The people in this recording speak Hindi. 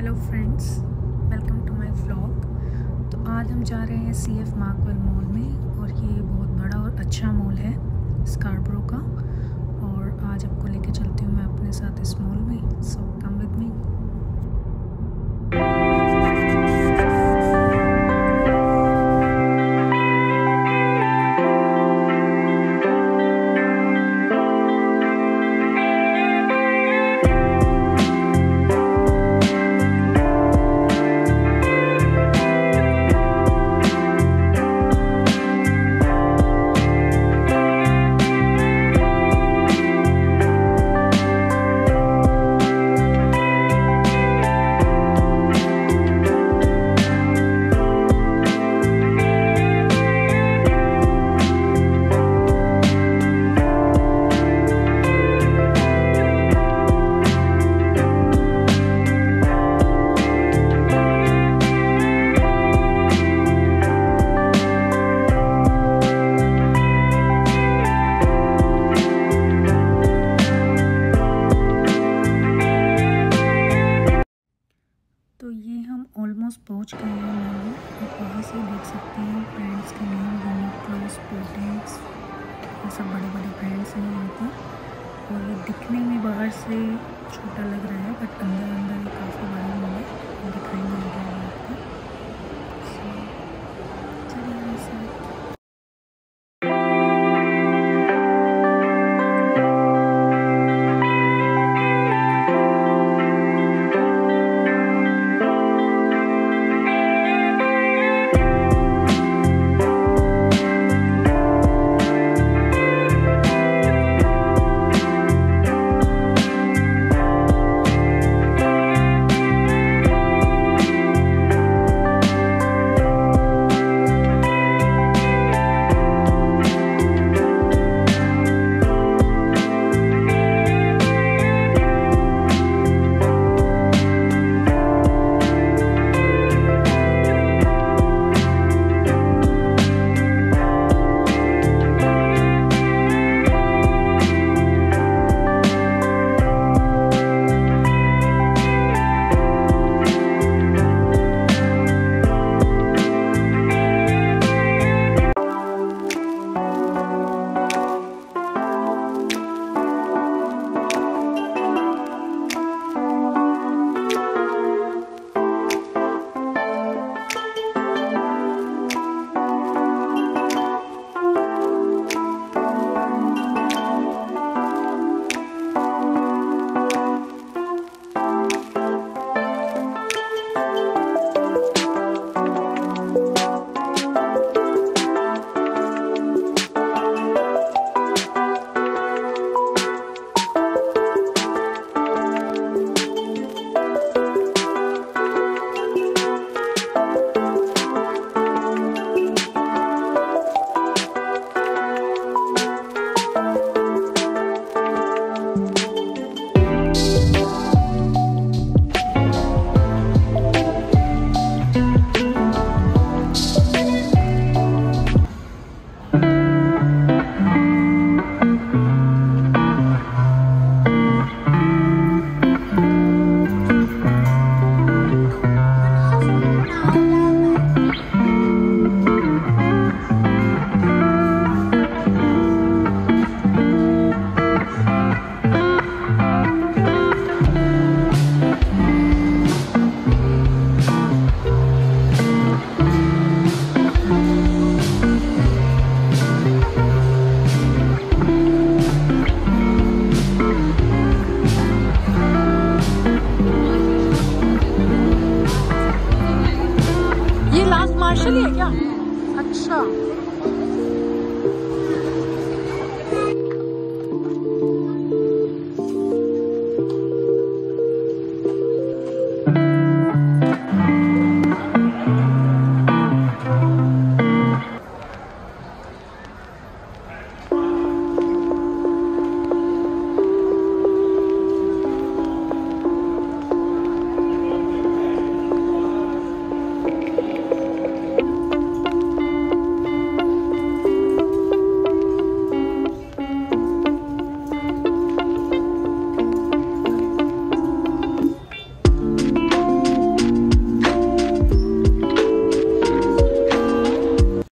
Hello friends, welcome to my vlog. तो आज हम जा रहे हैं CF मार्कवेल मॉल में, और ये बहुत बड़ा और अच्छा मॉल है स्कारब्रो का। और आज आपको लेके चलती हूँ मैं अपने साथ इस मॉल में। So come with me. तो ये हम ऑलमोस्ट पहुंच गए हैं मॉल। आप वहाँ से देख सकते हैं ब्रांड्स के नेम, यूनिक्लो, स्पोर्टिंग्स, ये सब बड़े बड़े ब्रांड्स हैं यहाँ पर। और ये दिखने में बाहर से छोटा लग रहा है, बट अंदर ये काफ़ी बड़ा मॉल है। दिखाएंगे आगे आपको। चलिए वैसे मार्शल है क्या? अच्छा।